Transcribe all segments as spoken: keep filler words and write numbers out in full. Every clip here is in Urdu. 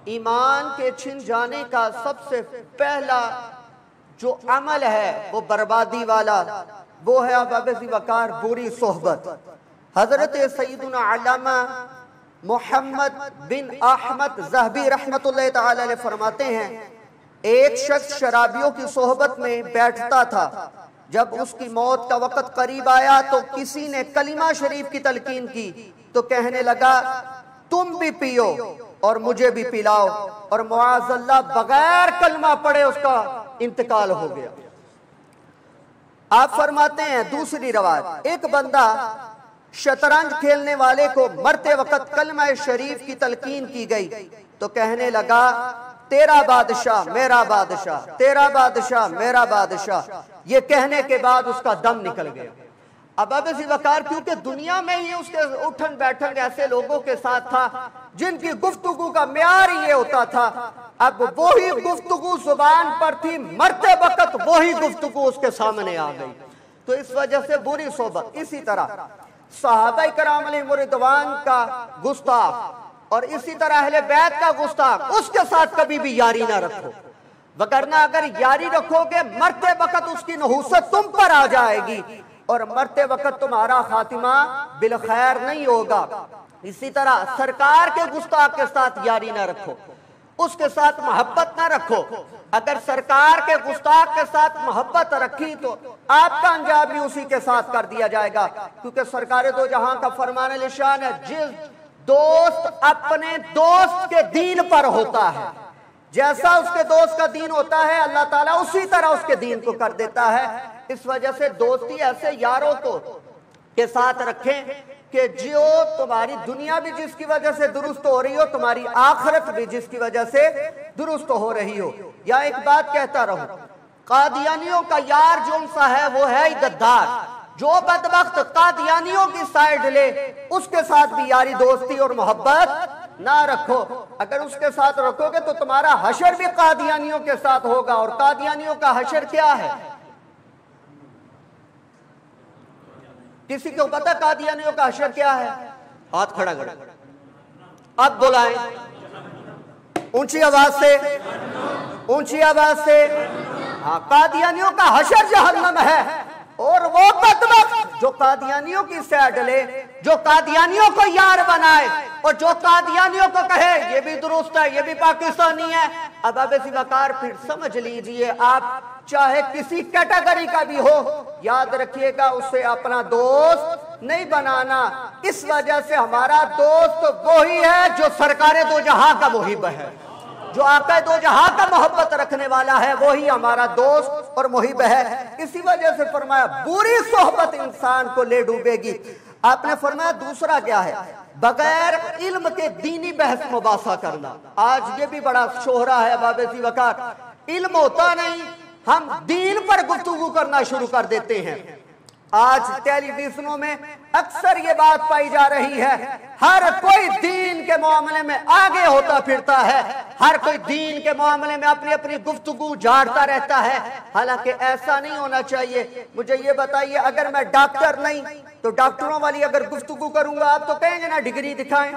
ایمان کے چھن جانے کا سب سے پہلا جو عمل ہے وہ بربادی والا، وہ ہے احباب ذی وقار بری صحبت۔ حضرت سیدنا علامہ محمد بن احمد ذہبی رحمت اللہ تعالی علیہ فرماتے ہیں ایک شخص شرابیوں کی صحبت میں بیٹھتا تھا، جب اس کی موت کا وقت قریب آیا تو کسی نے کلمہ شریف کی تلقین کی تو کہنے لگا تم بھی پیو اور مجھے بھی پلاؤ، اور معاذ اللہ بغیر کلمہ پڑھے اس کا انتقال ہو گیا۔ آپ فرماتے ہیں دوسری روایت، ایک بندہ شطرنج کھیلنے والے کو مرتے وقت کلمہ شریف کی تلقین کی گئی تو کہنے لگا تیرا بادشاہ میرا بادشاہ، تیرا بادشاہ میرا بادشاہ، یہ کہنے کے بعد اس کا دم نکل گیا۔ اب احباب ذی وقار کیونکہ دنیا میں ہی اس کے اٹھن بیٹھن ایسے لوگوں کے ساتھ تھا جن کی گفتگو کا معیار یہ ہوتا تھا، اب وہی گفتگو زبان پر تھی، مرتے وقت وہی گفتگو اس کے سامنے آ گئی، تو اس وجہ سے بری صحبت۔ اسی طرح صحابہ کرام علیہم رضوان کا گستاخ اور اسی طرح اہل بیت کا گستاخ، اس کے ساتھ کبھی بھی یاری نہ رکھو، وگرنہ اگر یاری رکھو گے مرتے وقت اس کی نحوست تم پر آ جائے گی اور مرتے وقت تمہارا خاتمہ بالخیر نہیں ہوگا۔ اسی طرح سرکار کے گستاخ کے ساتھ یاری نہ رکھو، اس کے ساتھ محبت نہ رکھو، اگر سرکار کے گستاخ کے ساتھ محبت رکھی تو آپ کا انجام بھی اسی کے ساتھ کر دیا جائے گا، کیونکہ سرکار دو جہاں کا فرمان نشان ہے جس دوست اپنے دوست کے دین پر ہوتا ہے، جیسا اس کے دوست کا دین ہوتا ہے اللہ تعالیٰ اسی طرح اس کے دین کو کر دیتا ہے۔ اس وجہ سے دوستی ایسے یاروں کو کے ساتھ رکھیں کہ جو تمہاری دنیا بھی جس کی وجہ سے درست ہو رہی ہو، تمہاری آخرت بھی جس کی وجہ سے درست ہو رہی ہو۔ یا ایک بات کہتا رہوں، قادیانیوں کا یار جو سا ہے وہ ہے غدار، جو بدبخت قادیانیوں کی سائیڈ لے اس کے ساتھ بھی یاری دوستی اور محبت نہ رکھو، اگر اس کے ساتھ رکھو گے تو تمہارا حشر بھی قادیانیوں کے ساتھ ہوگا، اور قادیانیوں کا حشر کیا ہے؟ کسی کو پتہ قادیانیوں کا حشر کیا ہے؟ ہاتھ کھڑا کریں، اب بلائیں اونچی آواز سے، اونچی آواز سے، ہاں قادیانیوں کا حشر جہنم ہے، اور وہ بدبخت جو قادیانیوں کی سائیڈ لے، جو قادیانیوں کو یار بنائے اور جو قادیانیوں کو کہے یہ بھی درست ہے یہ بھی پاکستانی ہے۔ اب اب اسی وقار پھر سمجھ لیجئے آپ چاہے کسی کیٹیگری کا بھی ہو، یاد رکھیے گا اسے اپنا دوست نہیں بنانا، اس وجہ سے ہمارا دوست وہی ہے جو سرکار دو جہاں کا محب ہے، جو آقا دو جہاں کا محبت رکھنے والا ہے وہی ہمارا دوست اور محب ہے۔ اسی وجہ سے فرمایا بری صحبت انسان کو لے ڈوبے گی۔ آپ نے فرمایا دوسرا کیا ہے؟ بغیر علم کے دینی بحث مباحثہ کرنا۔ آج یہ بھی بڑا شہرہ ہے احباب ذی وقار، علم ہوتا نہیں ہم دین پر گفتگو کرنا شروع کر دیتے ہیں۔ آج ٹیلی ویژنوں میں اکثر یہ بات پائی جا رہی ہے، ہر کوئی دین کے معاملے میں آگے ہوتا پھرتا ہے، ہر کوئی دین کے معاملے میں اپنی اپنی گفتگو جھاڑتا رہتا ہے، حالانکہ ایسا نہیں ہونا چاہیے۔ مجھے یہ بتائیے اگر میں ڈاکٹر نہیں تو ڈاکٹروں والی اگر گفتگو کروں گا آپ تو کہیں گے نا ڈگری دکھائیں،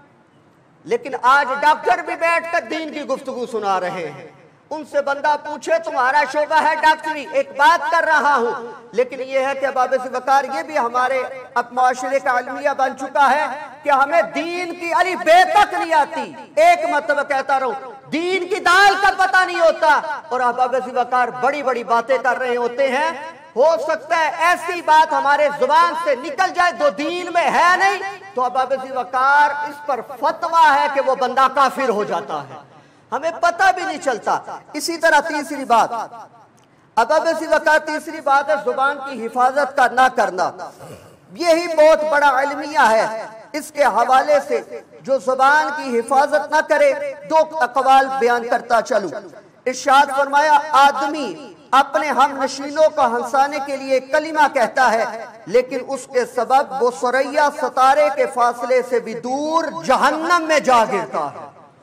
لیکن آج ڈاکٹر بھی بیٹھ کر دین کی گفتگو سنا رہے ہیں۔ ان سے بندہ پوچھے تمہارا شعبہ ہے ڈاکٹری، ایک بات کر رہا ہوں، لیکن یہ ہے کہ احباب ذی وقار یہ بھی ہمارے اب معاشرے کا المیہ بن چکا ہے کہ ہمیں دین کی علی بے تک نہیں آتی، ایک مرتبہ کہتا رہوں دین کی دال کا پتہ نہیں ہوتا، اور احباب ذی وقار بڑی بڑی باتیں کر رہے ہوتے ہیں۔ ہو سکتا ہے ایسی بات ہمارے زبان سے نکل جائے جو دین میں ہے نہیں، تو احباب ذی وقار اس پر فتویٰ ہے کہ وہ بندہ کافر ہو جاتا ہے، ہمیں پتہ بھی نہیں چلتا۔ اسی طرح تیسری بات احباب ذی وقار تیسری بات ہے زبان کی حفاظت کا نہ کرنا، یہی بہت بڑا علمیہ ہے۔ اس کے حوالے سے جو زبان کی حفاظت نہ کرے دو اقوال بیان کرتا چلوں۔ ارشاد فرمایا آدمی اپنے ہم نشینوں کو ہنسانے کے لیے کلمہ کہتا ہے، لیکن اس کے سبب وہ ثریا ستارے کے فاصلے سے بھی دور جہنم میں جا گرتا ہے،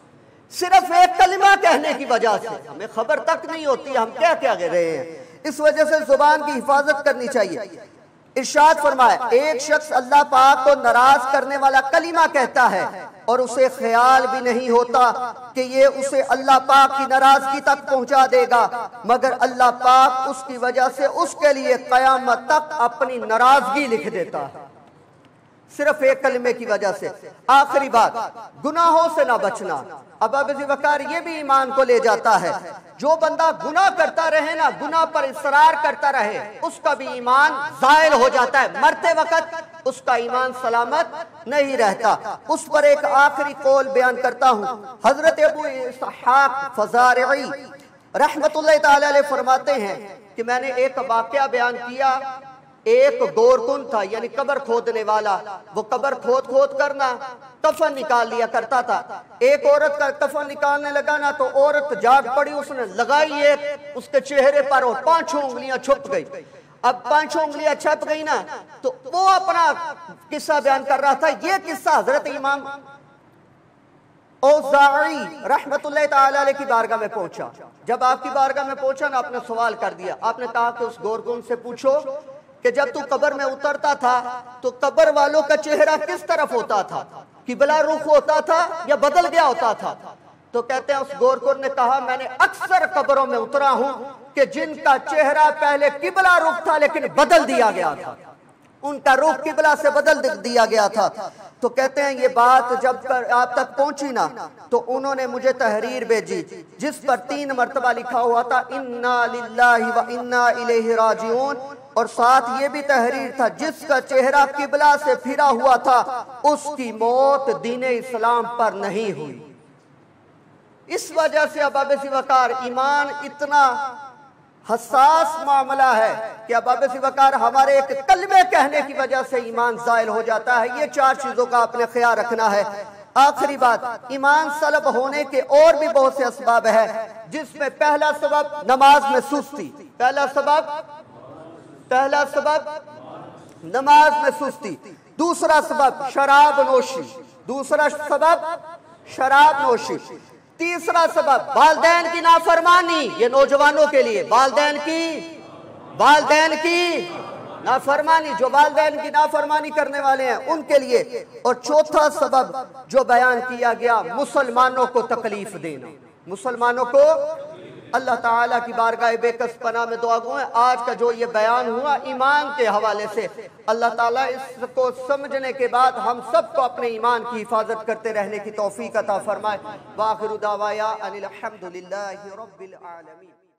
صرف ایک کلمہ کہنے کی وجہ سے ہمیں خبر تک نہیں ہوتی ہم کیا کیا کہہ رہے ہیں۔ اس وجہ سے زبان کی حفاظت کرنی چاہیے۔ ارشاد فرمایا ایک شخص اللہ پاک کو ناراض کرنے والا کلمہ کہتا ہے، اور اسے خیال بھی نہیں ہوتا کہ یہ اسے اللہ پاک کی ناراضگی تک پہنچا دے گا، مگر اللہ پاک اس کی وجہ سے اس کے لیے قیامت تک اپنی ناراضگی لکھ دیتا ہے، صرف ایک کلمے کی وجہ سے۔ آخری بات، گناہوں سے نہ بچنا۔ اب ابو ذر وقار یہ بھی ایمان کو لے جاتا ہے، جو بندہ گناہ کرتا رہے نا، گناہ پر اصرار کرتا رہے، اس کا بھی ایمان زائل ہو جاتا ہے، مرتے وقت اس کا ایمان سلامت نہیں رہتا۔ اس پر ایک آخری قول بیان کرتا ہوں۔ حضرت ابو اسحاق فزارعی رحمت اللہ تعالی علیہ فرماتے ہیں کہ میں نے ایک واقعہ بیان کیا، ایک گورکن تھا یعنی قبر کھودنے والا، وہ قبر کھود کھود کرنا کفن نکال لیا کرتا تھا۔ ایک عورت کا کفن نکالنے لگا نا تو عورت جاگ پڑی، اس نے لگائی ایک اس کے چہرے پر اور پانچوں انگلیاں چھپ گئی۔ اب پانچوں انگلیاں چھپ گئی نا تو وہ اپنا قصہ بیان کر رہا تھا۔ یہ قصہ حضرت امام اوزاعی رحمت اللہ تعالی علیہ کی بارگاہ میں پہنچا۔ جب آپ کی بارگاہ میں پہنچا نا، آپ نے سوال کر دیا، آپ نے کہا کہ اس گورکن سے پوچھو کہ جب تو قبر میں اترتا تھا تو قبر والوں کا چہرہ کس طرف ہوتا تھا، قبلہ رخ ہوتا تھا یا بدل گیا ہوتا تھا؟ تو کہتے ہیں اس گورکن نے کہا میں نے اکثر قبروں میں اترا ہوں کہ جن کا چہرہ پہلے قبلہ رخ تھا لیکن بدل دیا گیا تھا، ان کا رخ قبلہ سے بدل دیا گیا تھا۔ تو کہتے ہیں یہ بات جب آپ تک پہنچی نا تو انہوں نے مجھے تحریر بھیجی جس پر تین مرتبہ لکھا ہوا تھا انا للہ و انا الیہ راجعون، اور ساتھ یہ بھی تحریر تھا جس کا چہرہ قبلہ سے پھرا ہوا تھا اس کی موت دین اسلام پر نہیں ہوئی۔ اس وجہ سے اب ابو وقار ایمان اتنا حساس معاملہ ہے کہ اب ابو وقار ہمارے ایک کلمے کہنے کی وجہ سے ایمان زائل ہو جاتا ہے۔ یہ چار چیزوں کا آپ نے خیال رکھنا ہے۔ آخری بات، ایمان سلب ہونے کے اور بھی بہت سے اسباب ہے، جس میں پہلا سبب نماز میں سستی، پہلا سبب پہلا سبب نماز میں سستی، دوسرا سبب شراب نوشی، دوسرا سبب شراب نوشی، تیسرا سبب والدین کی نافرمانی، یہ نوجوانوں کے لیے والدین کی والدین کی نافرمانی، جو والدین کی نافرمانی کرنے والے ہیں ان کے لیے، اور چوتھا سبب جو بیان کیا گیا مسلمانوں کو تکلیف دینا، مسلمانوں کو۔ اللہ تعالیٰ کی بارگاہ بے کس پناہ میں دعا گو ہے آج کا جو یہ بیان ہوا ایمان کے حوالے سے، اللہ تعالیٰ اس کو سمجھنے کے بعد ہم سب کو اپنے ایمان کی حفاظت کرتے رہنے کی توفیق عطا فرمائے۔ وآخر دعوایا ان الحمدللہ رب العالمین۔